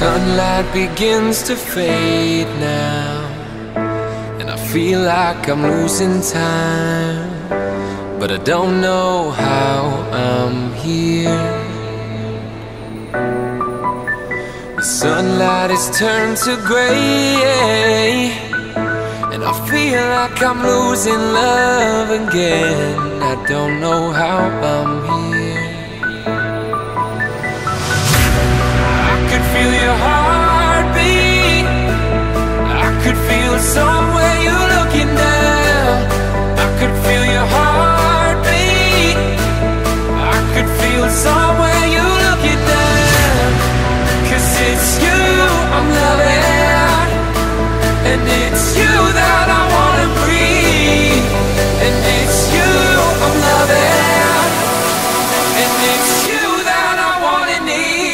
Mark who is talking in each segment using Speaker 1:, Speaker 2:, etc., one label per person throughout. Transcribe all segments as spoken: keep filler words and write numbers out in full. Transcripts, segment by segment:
Speaker 1: sunlight begins to fade now, and I feel like I'm losing time, but I don't know how I'm here. The sunlight has turned to gray, and I feel like I'm losing love again. I don't know how I'm here. I could feel your heartbeat, I could feel somewhere you're looking down. I could feel your heartbeat, I could feel somewhere you're looking down. Cause it's you I'm loving, and it's you that I wanna breathe. And it's you I'm loving, and it's you that I wanna need.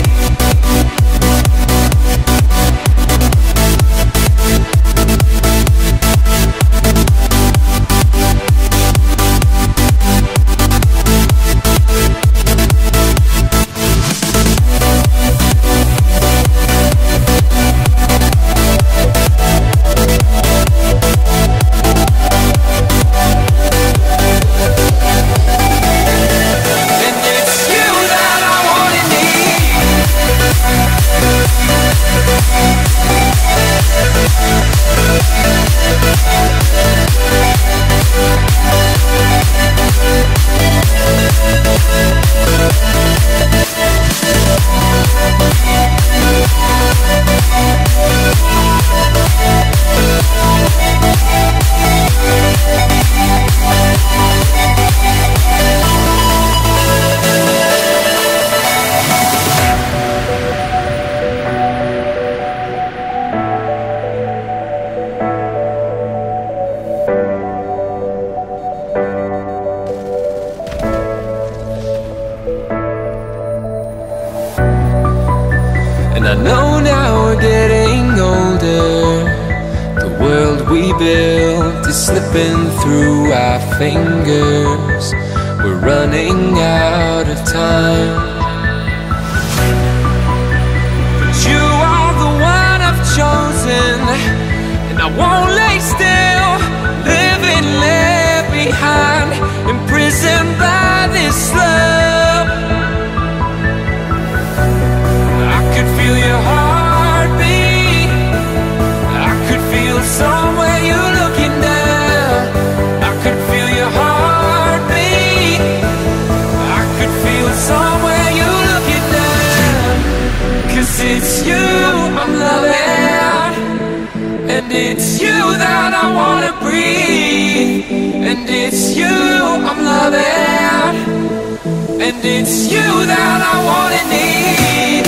Speaker 1: And I know now we're getting older, the world we built is slipping through our fingers. We're running out of time, but you are the one I've chosen, and I won't lay still, living left behind, imprisoned by this love. I could feel your heartbeat, I could feel somewhere you're looking down. I could feel your heartbeat, I could feel somewhere you're looking down. Cause it's you I'm loving, and it's you that I wanna breathe. And it's you I'm loving, and it's you that I wanna need.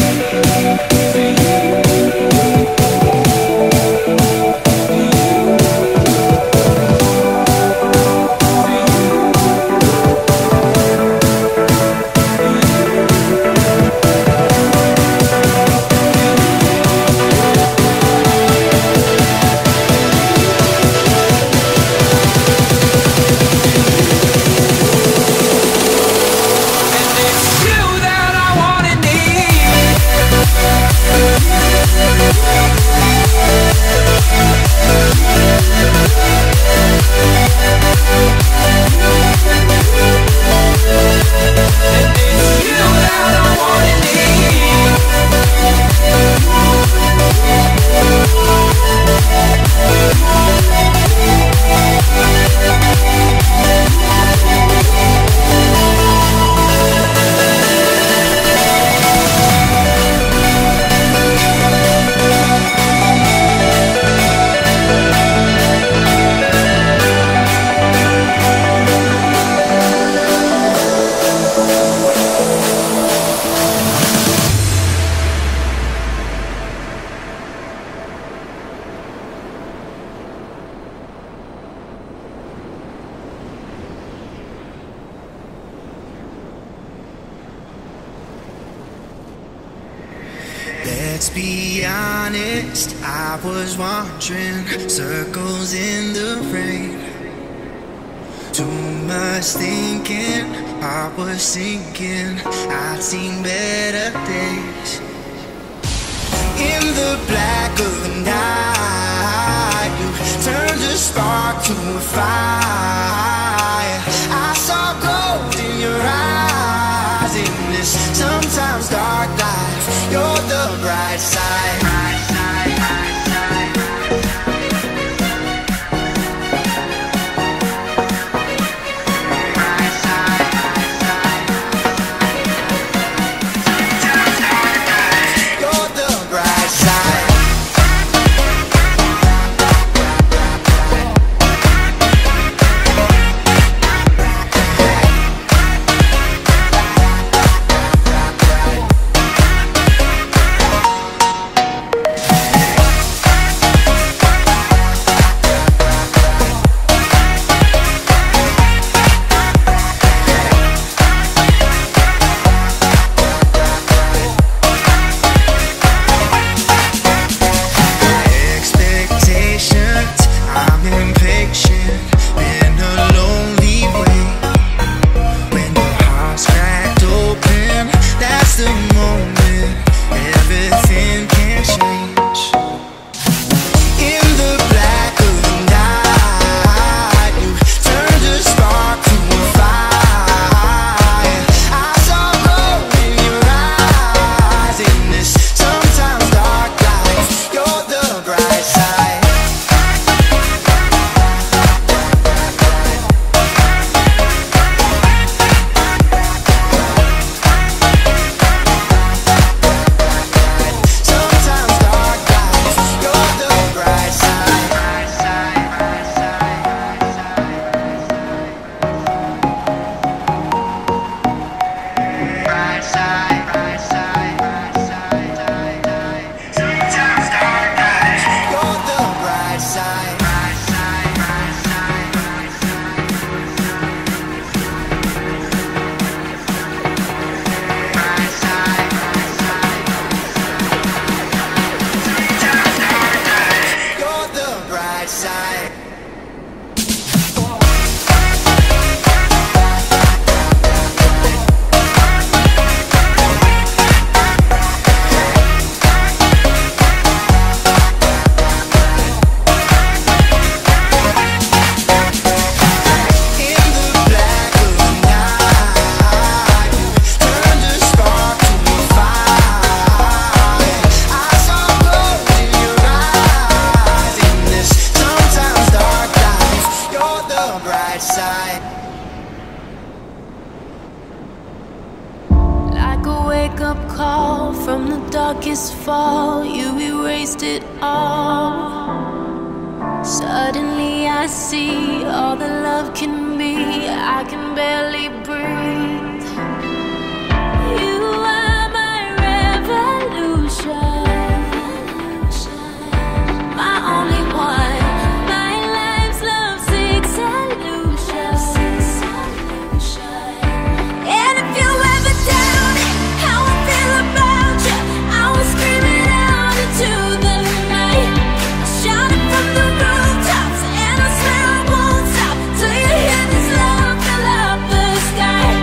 Speaker 2: Let's be honest, I was wandering circles in the rain. Too much thinking, I was sinking, I'd seen better days. the black of the night, you turned a spark to a fire. I saw gold in your eyes. In this sometimes dark life, you're the bright side. Bright side, bright side, bright side, bright side. Sometimes dark life, you're the bright side. Expectations, I'm impatient in a lonely way. When your heart's cracked open, that's the moment everything can change. In the black of the night, you turned a spark to a fire. I saw gold in your eyes. In this sometimes dark life, you're the bright side. Sometimes dark life, you're the bright side. Bright side, bright side, bright side, bright side, bright side. Sometimes dark life, you're the bright side. Bright side, bright side, bright side. Bright side, bright side. Sometimes dark life, you're the bright side. In the black of the night, you turned a spark to a fire. I saw gold in your eyes. In this sometimes dark life, you're the bright side.
Speaker 3: Like a wake-up call from the darkest fall, you erased it all. Suddenly I see all the love can be. I can barely breathe. You are my revolution, my only one, my life's lovesick solution. And if you ever doubt how I feel about you, I will scream it out into the night. I'll shout it from the rooftops, and I swear I won't stop till you hear this love fill up the sky.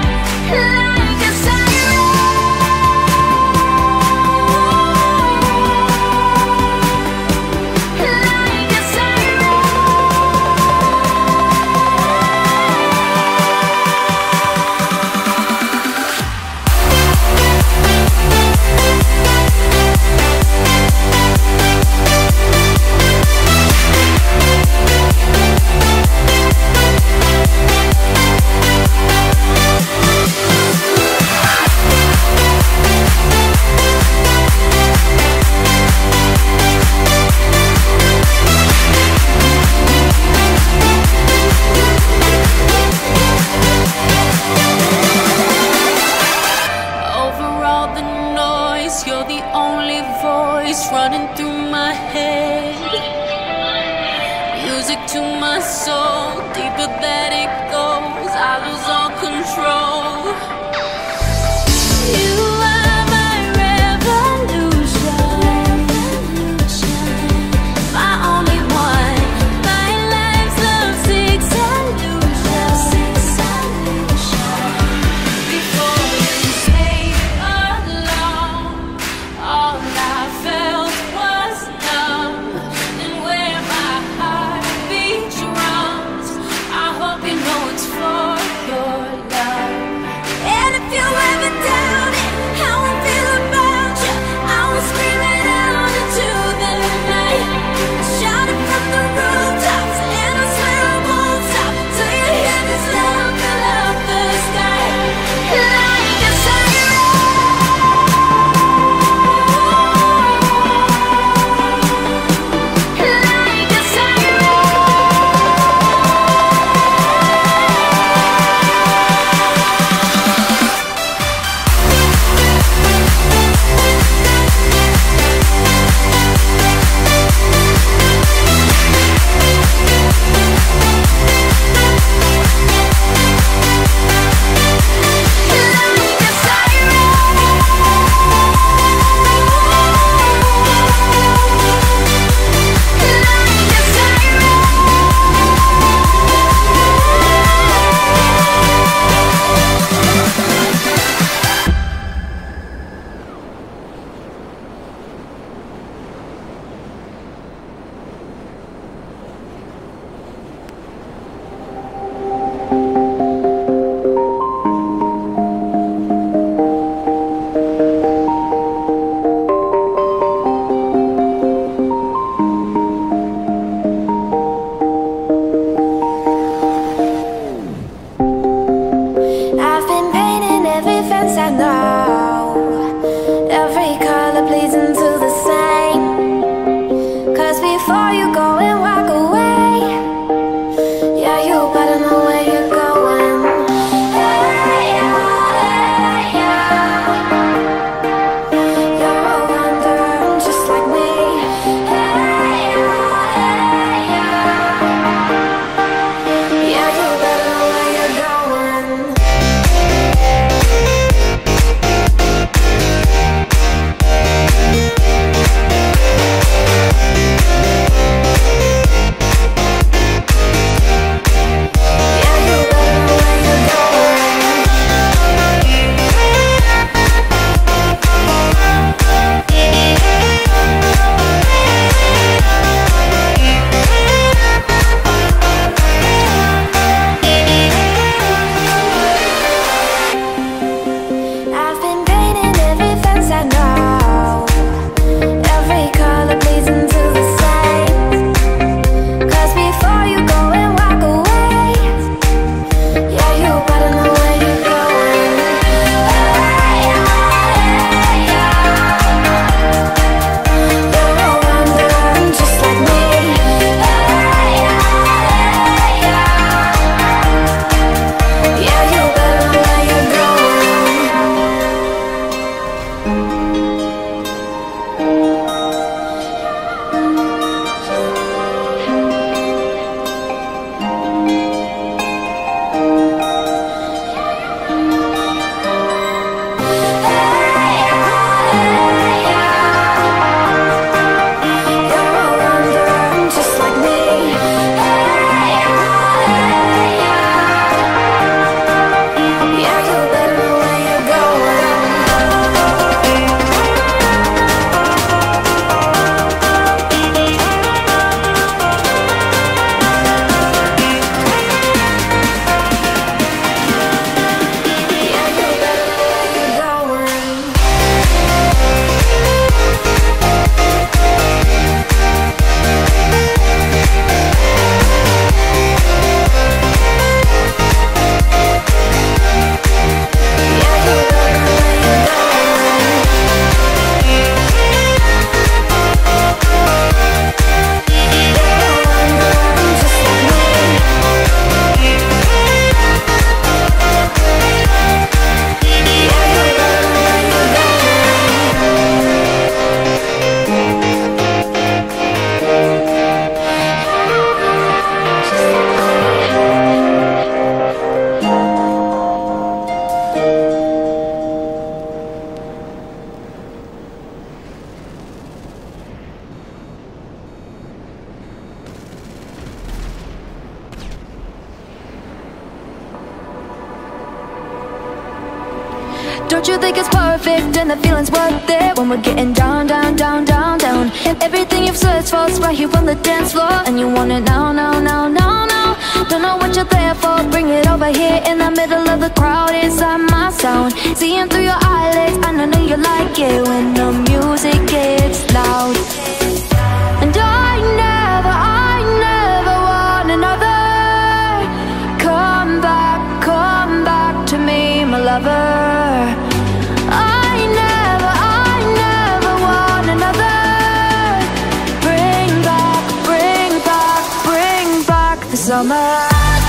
Speaker 3: Don't you think it's perfect and the feeling's worth it when we're getting down, down, down, down, down? And everything you've searched for is right here on the dance floor, and you want it now, now, now, now, now. Don't know what you're there for, bring it over here in the middle of the crowd inside my sound. Seeing through your eyelids, I know you like it when the music gets loud. And I never, I never want another. Come back, come back to me, my lover. I never, I never want another. Bring back, bring back, bring back the summer.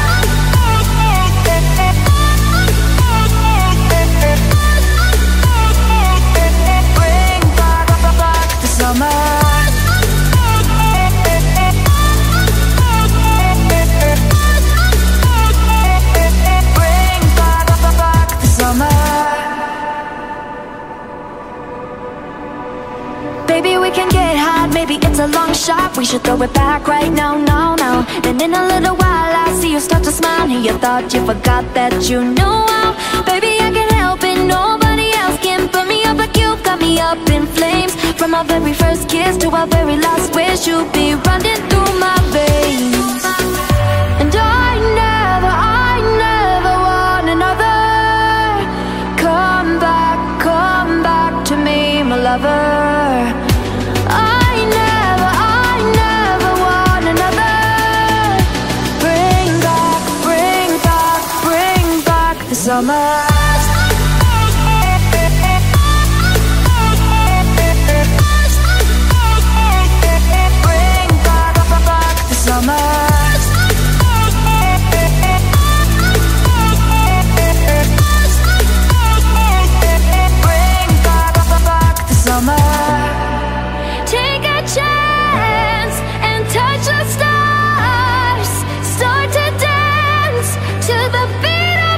Speaker 3: Baby, we can get hot, maybe it's a long shot. We should throw it back right now, now, now. And in a little while I see you start to smile, and you thought you forgot that you knew how. Baby, I can't help it, nobody else can burn me up like you got me up in flames. From our very first kiss to our very last wish, you'll be running through my veins. And I never, I never want another. Come back, come back to me, my lover. Summer. Bring back, back the summer. Bring back, back the summer. Take a chance and touch the stars. Start to dance to the beat.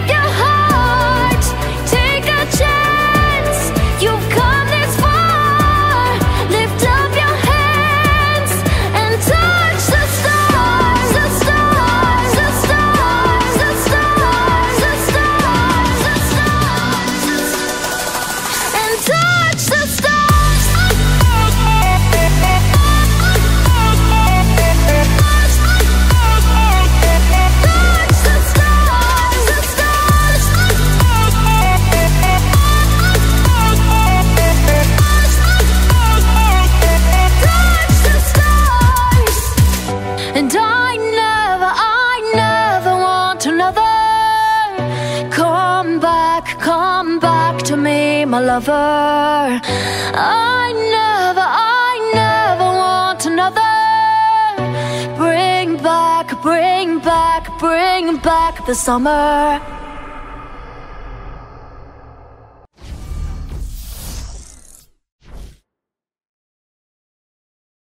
Speaker 3: And I never, I never want another. Come back, come back to me, my lover. I never, I never want another. Bring back, bring back, bring back the summer.